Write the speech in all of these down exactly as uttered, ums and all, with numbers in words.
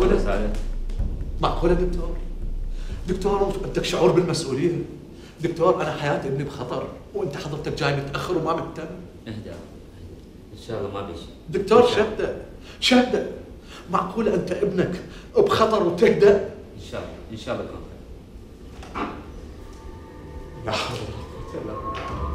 معقولة؟ معقولة دكتور؟ دكتور بدك شعور بالمسؤولية. دكتور أنا حياة ابني بخطر وأنت حضرتك جاي متأخر وما مهتم. اهدى إن شاء الله ما بيشي. دكتور شهدة شهدة، معقولة أنت ابنك بخطر وتهدأ؟ إن شاء الله إن شاء الله يكون خير. لا حول ولا قوة إلا بالله.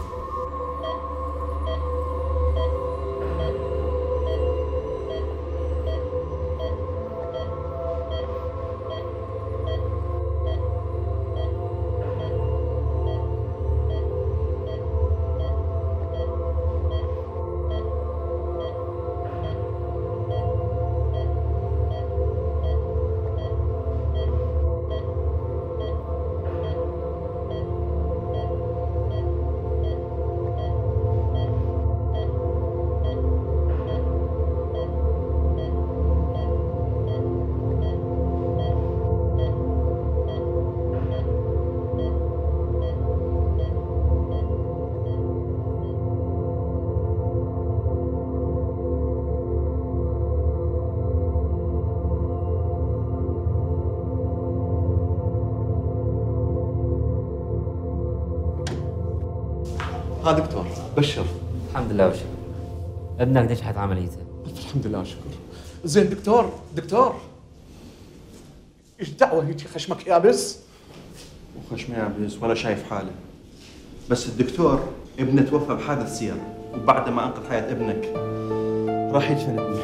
ها دكتور بشر. الحمد لله والشكر. ابنك نجحت عمليته. الحمد لله والشكر. زين دكتور دكتور ايش دعوه هيك خشمك يابس؟ مو خشمي يابس ولا شايف حاله، بس الدكتور ابنه توفى بحادث سيارة وبعد ما انقذ حياة ابنك راح يدفن ابنه.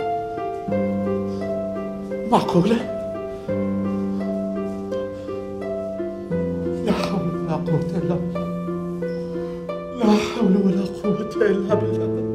معقولة؟ لا حول ولا قوة إلا بالله. لا حول ولا قوة إلا بالله.